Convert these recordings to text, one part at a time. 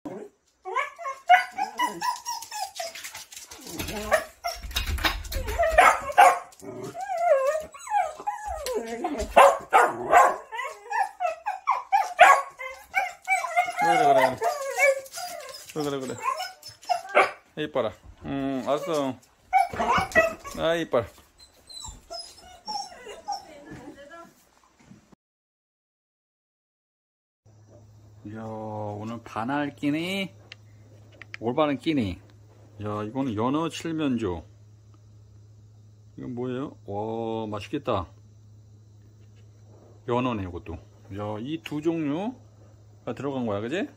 그래. 이뻐라. 알았어. 아, 이뻐라. 이야, 오늘 반알 끼니, 올바른 끼니. 야, 이거는 연어 칠면조. 이건 뭐예요? 와, 맛있겠다. 연어네, 이것도. 야, 이 두 종류가 들어간 거야, 그지?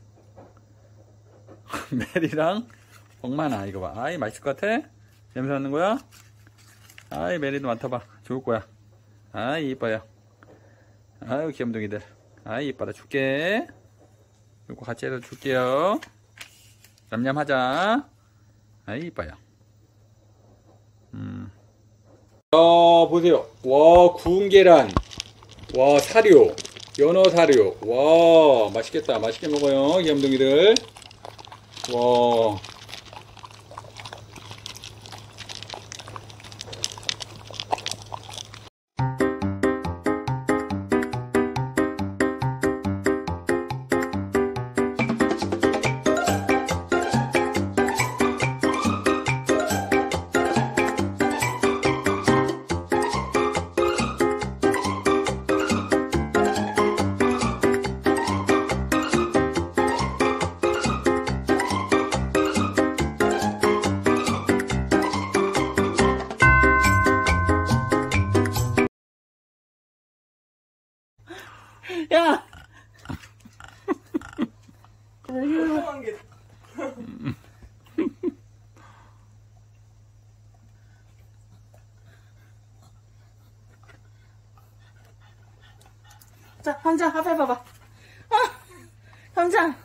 메리랑 억만아, 이거 봐. 아이, 맛있을 것 같아? 냄새 나는 거야? 아이, 메리도 맡아봐. 좋을 거야. 아이, 이뻐요. 아유, 귀염둥이들. 아이, 이뻐라. 줄게. 이거 같이 해서 줄게요. 냠냠하자. 아이, 이뻐요. 보세요. 와, 구운 계란. 와, 사료. 연어 사료. 와, 맛있겠다. 맛있게 먹어요, 귀염둥이들. 와. 야! 자, 감자 앞에 봐봐. 감자.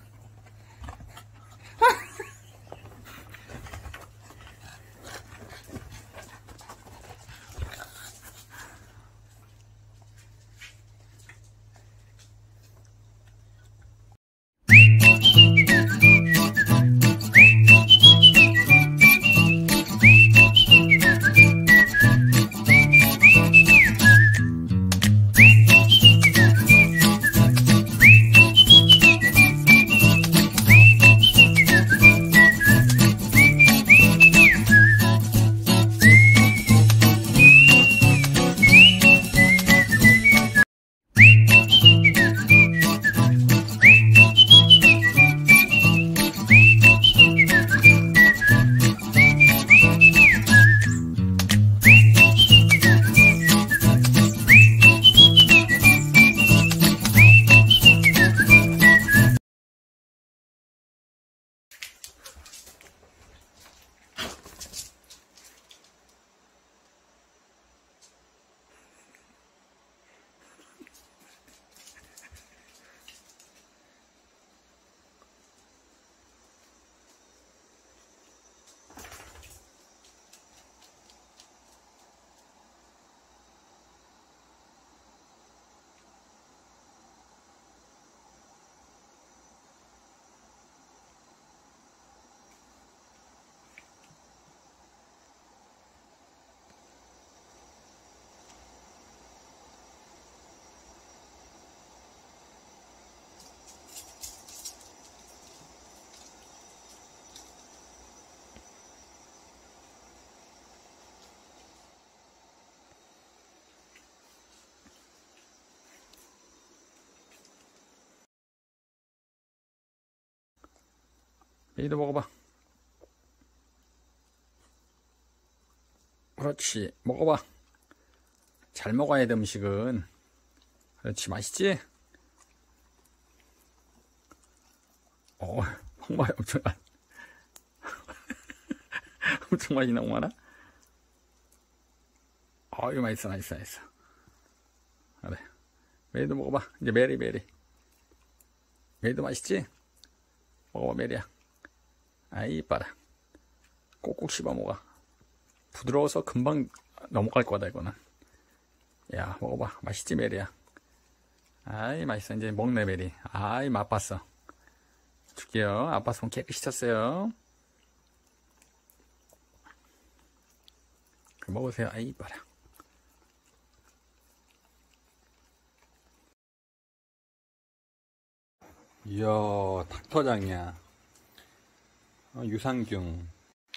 메리도 먹어봐. 그렇지, 먹어봐. 잘 먹어야 돼, 음식은. 그렇지, 맛있지? 홍마이 엄청 엄청 많이 나오나? 이거 맛있어. 그래, 메리도 먹어봐. 이제 메리도 맛있지? 먹어봐, 메리야. 아이, 이뻐라. 꼭꼭 씹어 먹어. 부드러워서 금방 넘어갈 거다, 이거는. 야, 먹어봐. 맛있지, 메리야? 아이, 맛있어. 이제 먹네, 메리. 아이, 맛봤어. 줄게요. 아빠 손 깨끗이 쳤어요. 먹으세요. 아이 이뻐라. 이야, 닥터장이야. 유산균.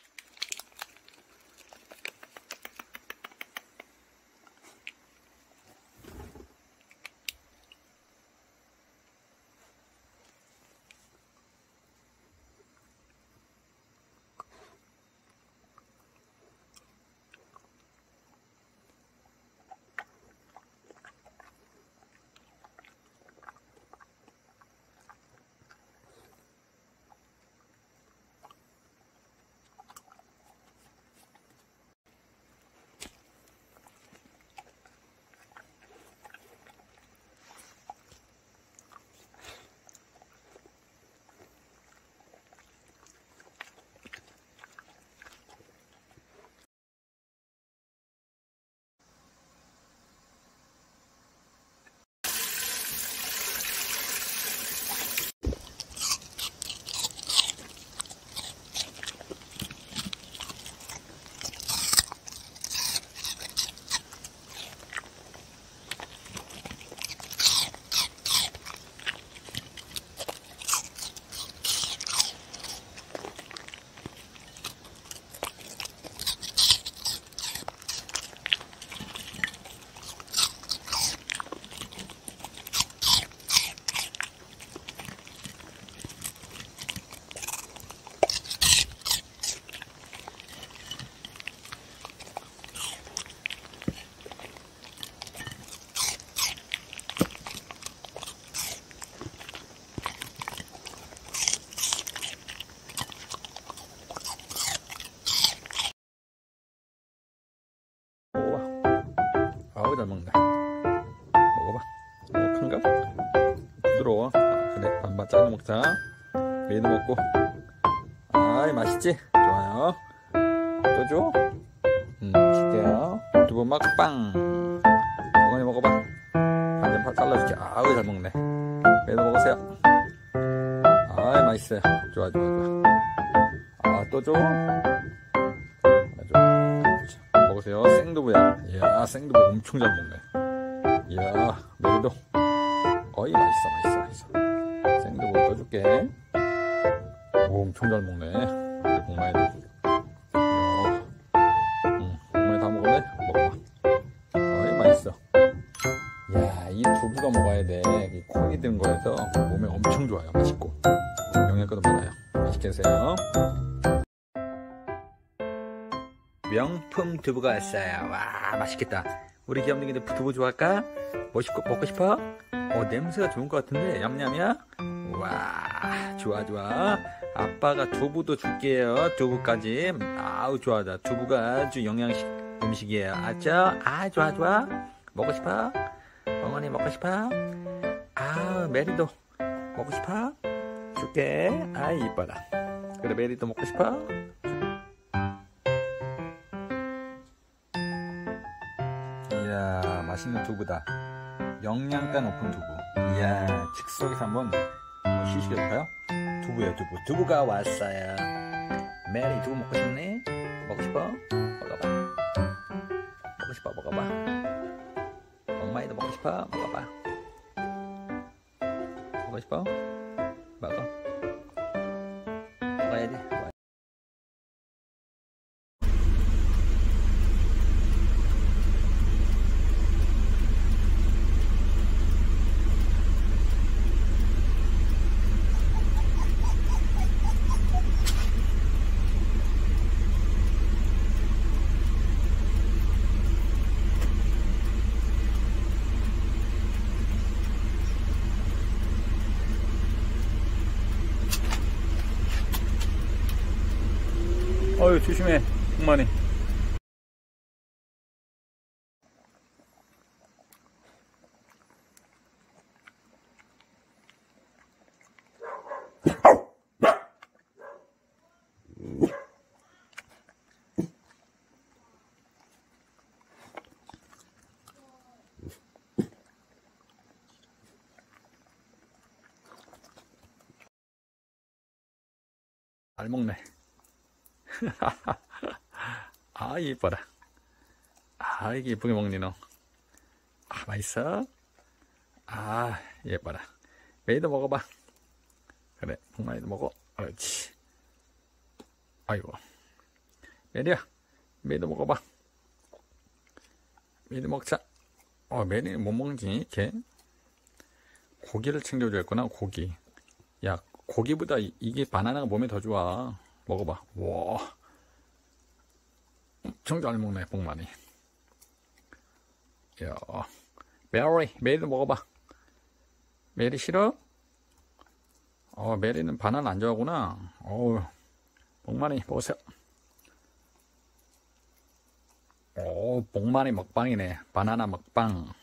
먹어봐. 아우 잘 먹네. 먹어봐. 큰가? 부드러워. 그래 반반 잘라 먹자. 메이도 먹고. 아이 맛있지? 좋아요. 또 줘? 줄게요. 두부 먹방. 어머니 먹어봐. 반반 파 잘라줄게. 아우 잘 먹네. 메이도 먹으세요. 아이 맛있어요. 좋아. 아 또 줘? 먹으세요. 생두부야. 이야, 생두부 엄청 잘 먹네. 이야, 메리도. 어이, 맛있어. 생두부 떠줄게. 오, 엄청 잘 먹네. 우리 공마이도. 이야, 공마이 다 먹었네? 먹어봐. 어이, 맛있어. 이야, 이 두부가 먹어야 돼. 이 콩이 든 거여서 몸에 엄청 좋아요. 맛있고. 영양가도 많아요. 맛있게 드세요. 명품 두부가 왔어요. 와 맛있겠다. 우리 귀염둥이들 두부 좋아할까? 먹고 싶어? 냄새가 좋은 것 같은데 얌얌이야? 와 좋아. 아빠가 두부도 줄게요. 두부까지. 아우 좋아. 두부가 아주 영양식 음식이에요. 알죠? 아 좋아. 먹고 싶어? 엉언이 먹고 싶어? 아 메리도 먹고 싶어? 줄게. 아이 이뻐라. 그래 메리도 먹고 싶어? 이야 맛있는 두부다. 영양가 높은 두부. 이야 즉석에서 한번 시식해볼까요? 두부요 두부가 왔어요. 메리 두부 먹고 싶네? 먹고 싶어? 먹어봐. 엄마이도 먹고 싶어? 먹어봐. 먹고 싶어? 먹어야지. 어휴 조심해 공만이. 잘 먹네. 아, 이뻐라. 아, 이게 이쁘게 먹니, 너. 아, 맛있어? 아, 예뻐라. 메이도 먹어봐. 그래, 복만이도 먹어. 그렇지. 아이고. 메리야, 메이도 먹어봐. 메이도 먹자. 메리는 못 먹지, 걔? 고기를 챙겨줘야 했구나, 고기. 야, 고기보다 이게 바나나가 몸에 더 좋아. 먹어봐. 와. 엄청 잘 먹네, 복만이. 야, 메리도 먹어봐. 메리 싫어? 메리는 바나나 안 좋아하구나. 복만이 먹으세요. 복만이 먹방이네. 바나나 먹방.